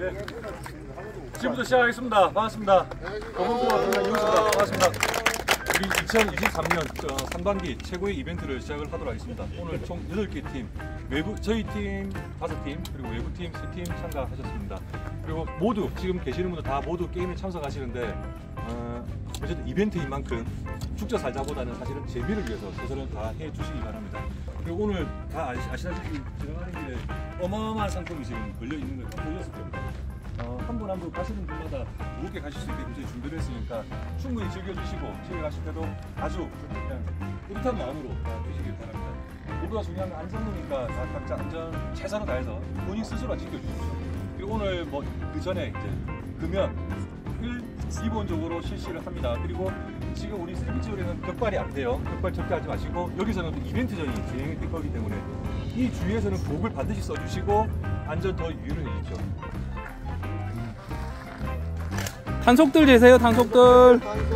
지금부터 시작하겠습니다. 반갑습니다. 검은고와 이용수입니다. 반갑습니다. 우리 2023년 상반기 최고의 이벤트를 시작을 하도록 하겠습니다. 오늘 총 8개 팀, 저희 팀 5팀, 그리고 외부팀 3팀 참가하셨습니다. 그리고 모두 지금 계시는 분들 다 모두 게임에 참석하시는데 어쨌든 이벤트인 만큼 죽자 살자보다는 사실은 재미를 위해서 최선을 다해 주시기 바랍니다. 그리고 오늘 다 아시다시피 지나가는 길에 어마어마한 상품이 지금 걸려 있는 걸 다 보셨을 겁니다. 한 분 한 분 가시는 분마다 무겁게 가실 수 있게 저희 준비를 했으니까 충분히 즐겨주시고 집에 가실 때도 아주 그냥 뿌듯한 마음으로 주시길 바랍니다. 모두가 중요한 건 안전이니까 다 각자 안전 최선을 다해서 본인 스스로가 지켜주십시오. 그리고 오늘 뭐 그 전에 이제 금연을 기본적으로 실시를 합니다. 그리고 지금 우리 세비지홀에는 격발이 안 돼요. 격발 절대 하지 마시고 여기서는 이벤트전이 진행될 거기 때문에 이 주위에서는 복을 반드시 써주시고 안전 더 유의를 해주십시오. 탄속들 재세요, 탄속들.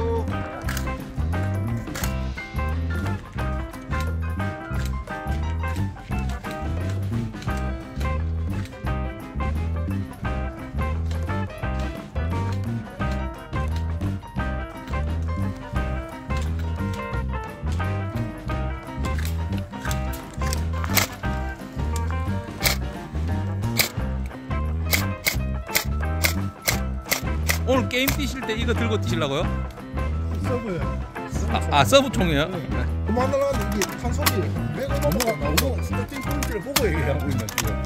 오늘 게임 뛰실 때 이거 들고 뛰시려고요? 서브예요. 서브총이에요? 네. 그만 나가는데 이게 탄속이 내가 넘어가고 스타팅 포인트를 보고 얘기하고 있나 지금.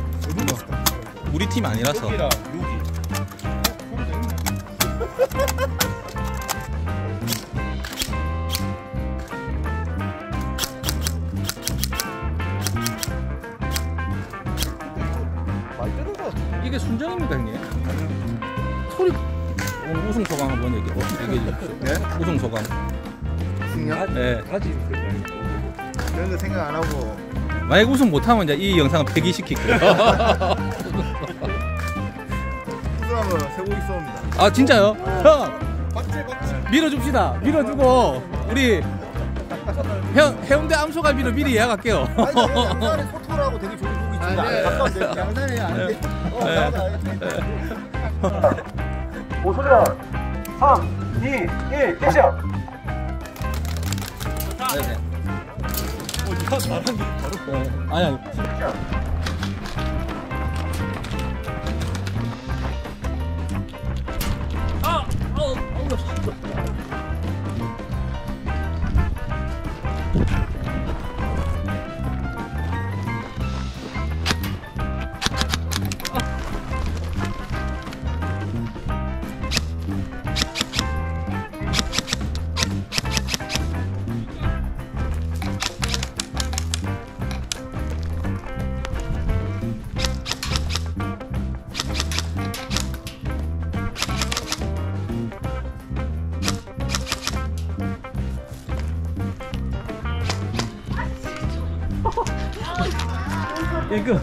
우리 팀 아니라서. 여기랑 여기. 많이 때린 것 같아. 이게 순정입니까, 형님? 소리. 오늘 우승 소감 한번 얘기해 주십시오. 네? 우승 소감. 승이요? 네. 그런 거 생각 안 하고 만약 우승 못하면 이제 이 영상은 폐기시킬 거예요. 우승하면 세고 있습니다. 아 진짜요? 형 박제. 밀어줍시다. 밀어주고 우리 해운대 암소갈비로 미리 예약할게요. 아니 양산에 포토라고 되게 좋은 곡이 있습니다. 가까운데 양산에 안 돼. 나가자. 5초전 3, 2, 1, 액션! 네네. 이거 잘하는데 바로 아니. 이거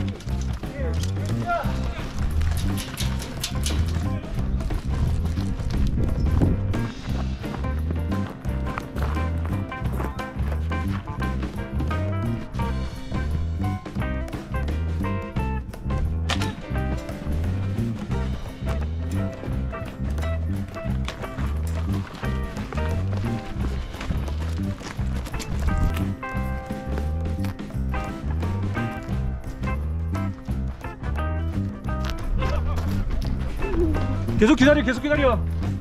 계속 기다려.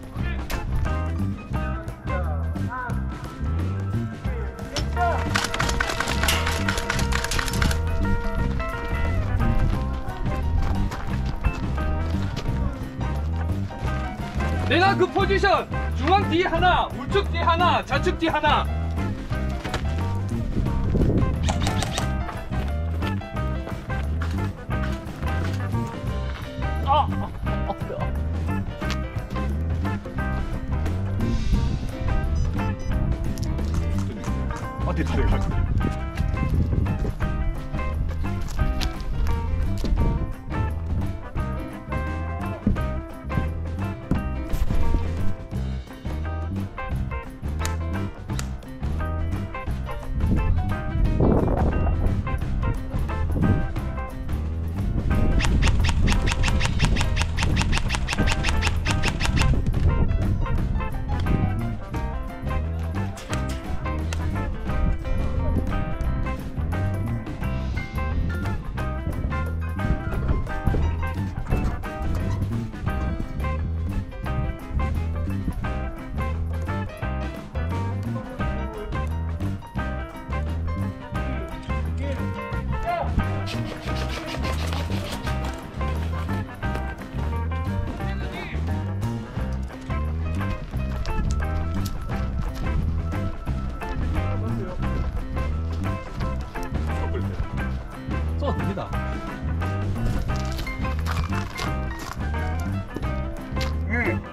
내가 그 포지션 중앙 뒤에 하나, 우측 뒤에 하나, 좌측 뒤에 하나.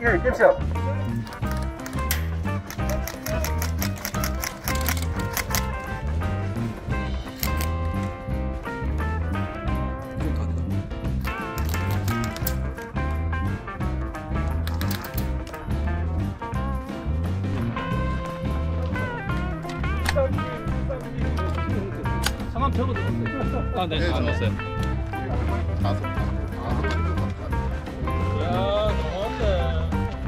예, 캡션. 상암 적어도 넣었어요. 아, 네, 안 넣었어요. 야, 좋은데.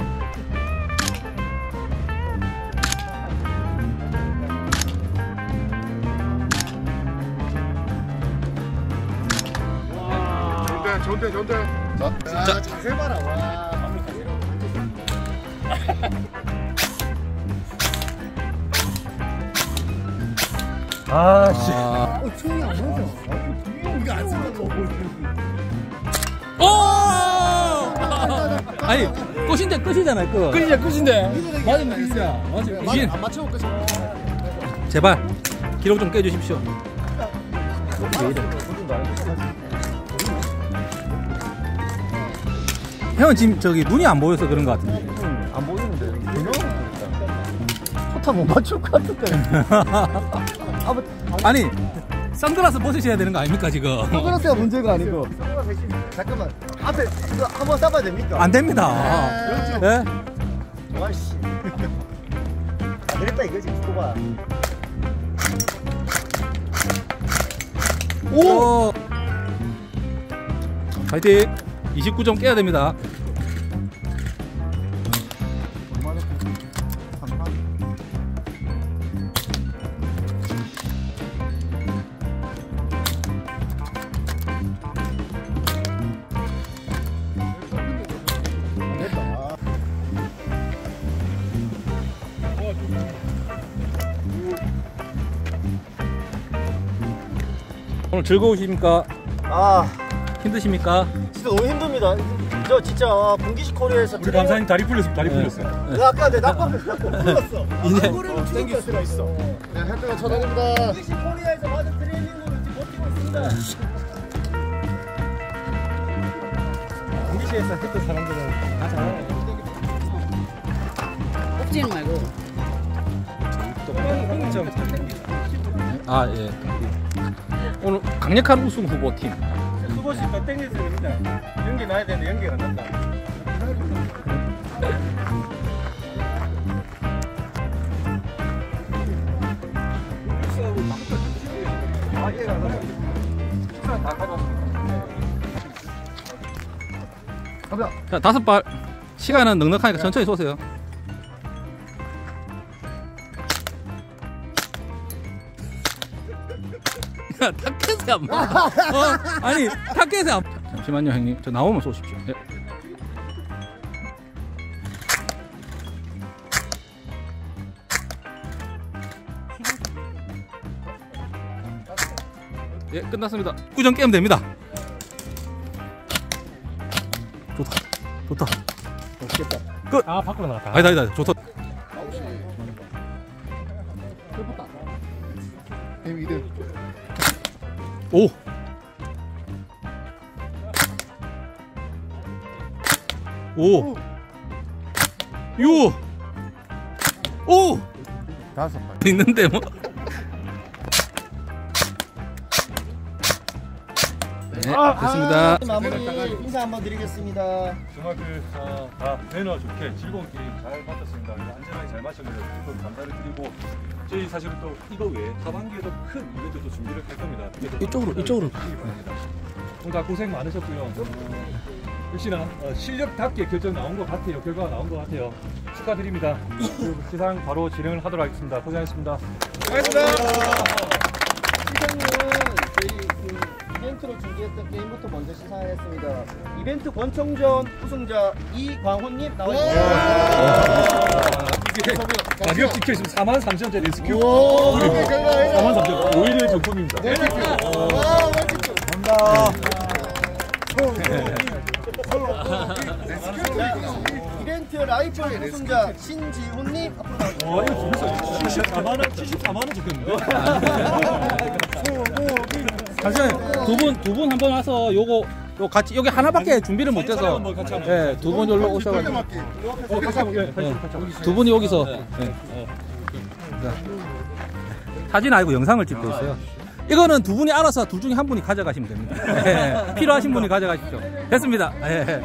좋은데. 자, 자세 봐라. 와. 아, 씨. 총이 안 맞아. 이거 안 쓰면 오! 아니, 끝인데, 끝이잖아요, 끝. 끝인데. 맞으면 끝이야. 맞으면 안 맞추고 끝이. 제발, 기록 좀 깨주십시오. 형은 지금 저기 눈이 안 보여서 그런 것 같은데. 안 보이는데. 포탄 못 맞출 것 같은데. 아니, 선글라스 벗으셔야 되는 거 아닙니까, 지금? 선글라스가 문제가 아니고. 잠깐만. 앞에 이거 한번 쏴봐야 됩니까? 안 됩니다. 예? 와씨. 안 되겠다 이거지. 봐봐. 오! 파이팅! 29점 깨야 됩니다. 오늘 즐거우십니까? 아, 힘드십니까? 진짜 너무 힘듭니다. 저 진짜 분기식 코리아에서 우리 감사님 다리 풀렸어. 내가 아까 내 낙방을 풀었어. 이제 땡길 수가 있어. 네, 혜택가 천원입니다. 분기식 코리아에서 받은 트레이닝으로 지금 버티고 있습니다. 분기식에서 했던 사람들은 다 잘하네. 꼽지는 말고. 아, 예. 오늘 강력한 우승 후보 팀. 수고씨 더 땡겨서 됩니다. 연기 나야 되는데 연기가 안 난다. 자, 5발. 시간은 넉넉하니까 천천히 쏘세요. 야, 타켓에 안 맞아. 아니, 타켓에 안 잠시만요, 형님. 저 나오면 쏘십시오. 예. 예, 끝났습니다. 9점 깨면 됩니다. 좋다. 멋있겠다. 끝. 아, 밖으로 나갔다. 아니다. 좋다. M2등. 오. 오. 요. 오. 5발. 있는데 뭐. 네, 됐습니다. 마무리 인사 한번 드리겠습니다. 정말 다 매너 좋게 즐거운 게임 잘 마쳤습니다. 안전하게 잘 마쳤는데 또 감사를 드리고 저희 사실은 또 이거 외에 하반기에도 큰 이벤트도 준비를 할 겁니다. 이쪽으로. 오늘 다 고생 많으셨고요. 역시나 실력답게 결정 나온 것 같아요. 결과가 나온 것 같아요. 축하드립니다. 그리고 시상 바로 진행을 하도록 하겠습니다. 고생하셨습니다. 시상은 저희 이벤트로 준비했던 게임부터 먼저 시상하겠습니다. 이벤트 권총전 우승자 이광훈님 나와주세요. 이게 가격 찍혀있으면 43,000원짜리 SQ 43,000원 5일의 정품입니다. 이벤트 라이플 우승자 신지훈님 앞으로 나와주세요. 이거 74만원 적혔는데? 잠시만요. 두 분 한 번 와서 요거 요 같이 여기 하나밖에 준비를 못해서 한번 같이 한번. 예, 두 분이 올라 오셔가지고 같이 한번 예, 같이 한번. 두 분이 여기서 예. 자, 사진 아니고 영상을 찍고 있어요. 이거는 두 분이 알아서 둘 중에 한 분이 가져가시면 됩니다. 예, 필요하신 분이 가져가십시오. 됐습니다. 예.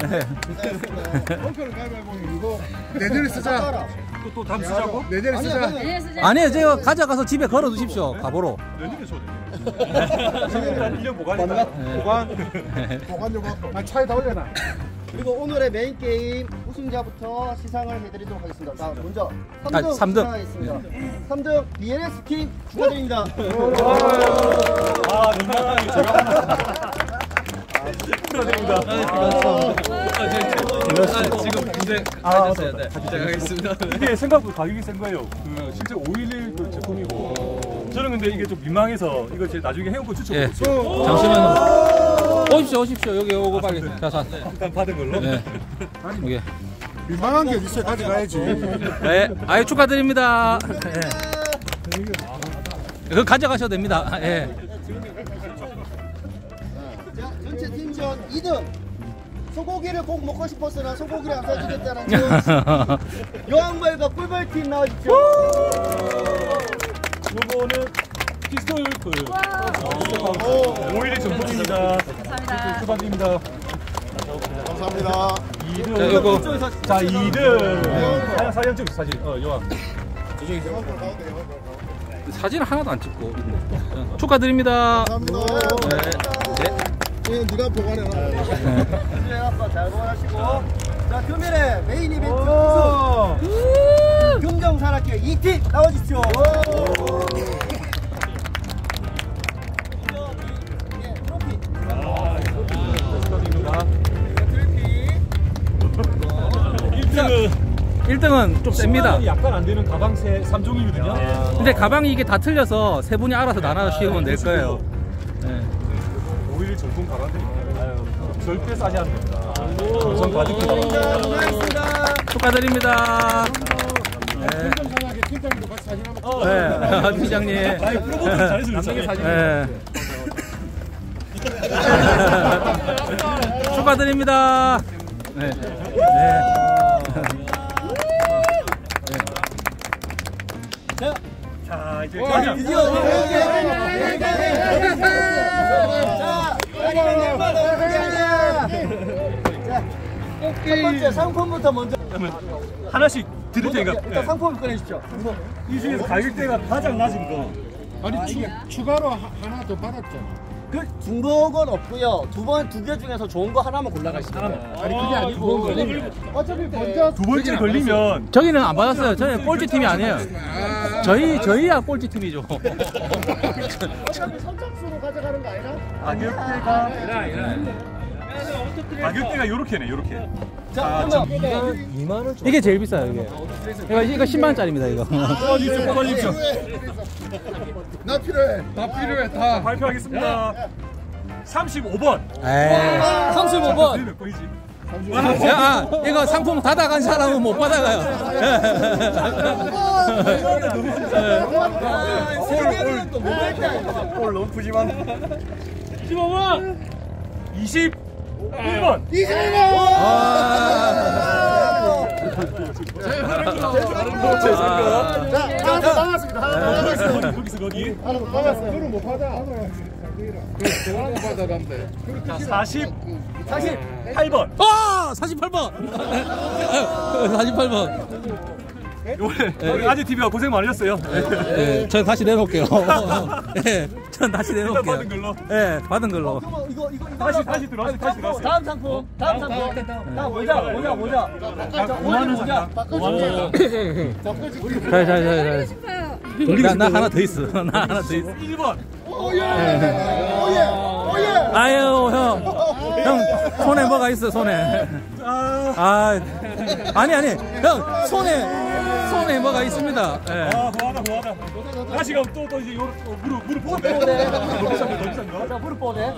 엉켜를 가위바위보 이거 내년에 쓰자. 또 다음 쓰자고? 내년에 쓰자. 아니에요, 제가 가져가서 집에 걸어 두십시오. 가보로. 내년에 줘야 돼. 지금 1년 보관이다. 보관 좀 하고. 차에다 올려놔. 그리고 오늘의 메인 게임 우승자부터 시상을 해드리도록 하겠습니다. 자, 먼저 3등, 아, 3등. 시상하겠습니다. 3등 BNS 팀 축하드립니다. 아, 건강하게 제가 축하드립니다. 지금 문제 가졌어요. 네, 시작하겠습니다. 이게 생각보다 가격이 센 거예요. 그 실제 511 그 제품이고. 저는 근데 이게 좀 민망해서 이거 제 나중에 해온 거 예. 추천드릴게요. 잠시만요. 오십시오. 여기 오고 빨리. 자. 일단 받은 걸로. 네. 여기. 민망한 게 있어야 가져가야지. 네. 아유, 축하드립니다. 예. 그거 가져가셔도 됩니다. 예. 자, 전체 팀전 2등. 소고기를 꼭 먹고 싶었으나 소고기를 안 사주겠다는 여왕벌과 꿀벌팀 나와주십시오. 요거는 피스톨 그 511 전문입니다. 감사합니다. 축하드립니다. 감사합니다. 2등. 자, 요거. 자, 2등. 사진 찍 사진. 여왕. 사진 하나도 안 찍고 있네. 축하드립니다. 감사합니다. 네. 이거 누가 보관해놔. 아빠 잘 보관하시고. 자, 금일의 메인 이벤트 우승 금정산악회 2팀 나와주십시오. 예, 트로피. 축하드립니다. 트로피. 1등은 좀 셉니다. 약간 안 되는 가방 3종이거든요. 근데 가방이 이게 다 틀려서 세 분이 알아서 나눠 씌우면 될 거예요. 네. 511 전통 가방들입니다. 절대 싸지 않습니다. 전 가득입니다. 고맙습니다. 축하드립니다. 네. 팀장님하게 팀장님도 같이 사진 한번. 네. 팀장님. 아니, 프로모션 잘해주셨어요. 네. 축하드립니다. 네. 네. 자, 이제 드디어 첫 번째 상품부터 먼저 하나씩 드릴 테니까 일단 상품을 꺼내주십시오. 이 중에서 가격대가 가장 낮은 거. 아니 추가로 하나 더 받았잖아. 그 중복은 없고요. 두 개 중에서 좋은 거 하나만 골라가시면 돼요. 아니 그게 아니고 어차피 먼저 두 번째 걸리면 저기는 안 받았어요. 저희는 꼴찌팀이 아니에요. 저희야 꼴찌팀이죠. 어차피 선착순으로 가져가는 거 아니라? 가격대가 요렇게네, 요렇게. 자, 그러면 2만 원. 이게 제일 비싸요, 이게. 이거 10만원짜리입니다, 이거. 뽑아주십시오, 뽑아주십시오. 나 필요해. 나 필요해 다. 발표하겠습니다. 35번. 에이. 35번. 몇 번이지? 야, 이거 상품 받아간 사람은 못 받아가요. 오늘 너무 푸짐한. 15번. 21번. 자, 나왔습니다. 거기서 거기. 그걸 못 받아. 그걸 못 받아간대. 48번. 48번! 48번. 우리 아재 TV가 고생 많으셨어요. 네, 전 다시 내놓을게요. 네, 전 다시 일단 내놓을게요. 받은 걸로. 네, 받은 걸로. 이거 다시 들어왔어요. 다시 들어왔어요. 다음 상품. 다음 모자. 자, 5만 원 상당. 5만 원. 자. 나 하나 더 있어. 나 하나 더 있어. 1번. 오예. 아유, 형, 손에 뭐가 있어, 손에. 아니, 형, 손에 뭐가 있습니다. 예. 아, 고하다. 다시 가면 또 이제 무릎 보고 더 비싼 거. 자, 무릎 뻗네.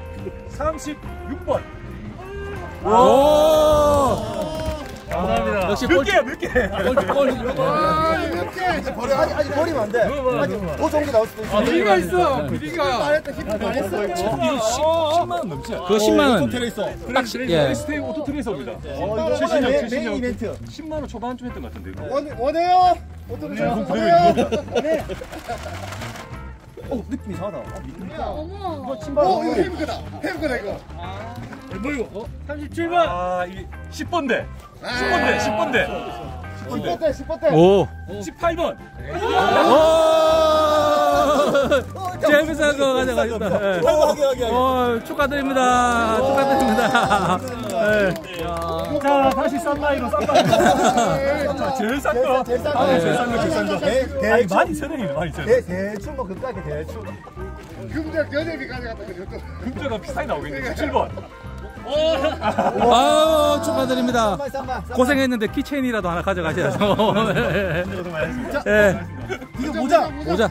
36번. 오! 감사합니다. 역시 몇 개야, 몇 개? 아직 버리면 안 돼. 아직 더 좋은 게 나올 수도 있어. 비리가 있어. 비리가. 말했다, 힘을 말했어. 이거 10만 원 넘지? 그거 10만 원. 딱 예. ST 오토 트레이서입니다. 이거 최신형, 메인 최신형. 이벤트. 10만 원 초반쯤 했던 것 같은데 이거. 원해요? 어떤 거 원해요? 원해. 느낌 이상하다. 어머. 신발. 이거 햄거다. 햄거다 이거. 뭐이고? 37번. 아, 이 10번대. 10번대, 10번대. 10번 때, 10번 때. 오. 18번. 오. 재밌는 거 가져가셨다. 예. 축하드립니다. 축하드립니다. 예. 자, 다시 싼 나이로 싼 나이로. 자, 제일 싼 거. 제일 싼 거. 아, 제일 싼 거, 제일 싼 거. 아니, 대충. 12,000원이네, 12,000원. 대충 뭐 그까지 대충. 금자 겨자비 가져갔다 그랬어. 금자가 비싸게 나오겠네. 17번. 아유, 축하드립니다. 쌈만. 고생했는데 키체인이라도 하나 가져가셔야죠. 예. 이거 모자. 모자.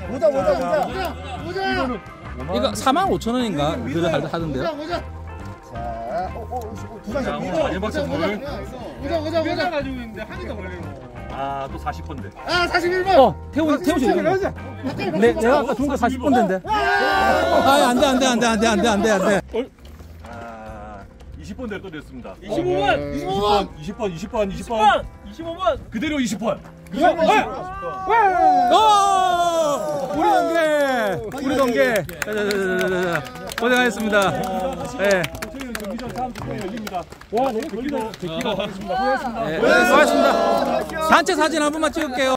이거 45,000원인가? 그거 하던데요? 자, 두장 자, 잡히고. 마지막 선물. 모자 가지고 있는데 한이가 걸리는. 아, 또 40번대. 아 41번. 태훈 씨. 내가 아까 준 거 40번대인데. 아, 안 돼. 아, 20번대를 또 냈습니다. 25번. 20번. 25번. 그대로 20번. 우리 동계. 자. 고생하셨습니다. 예. 저희는 경기장 다음 주에 열립니다. 와, 너무 뵙기로 하겠습니다. 고맙습니다. 수고하셨습니다. 단체 사진 한 번만 찍을게요.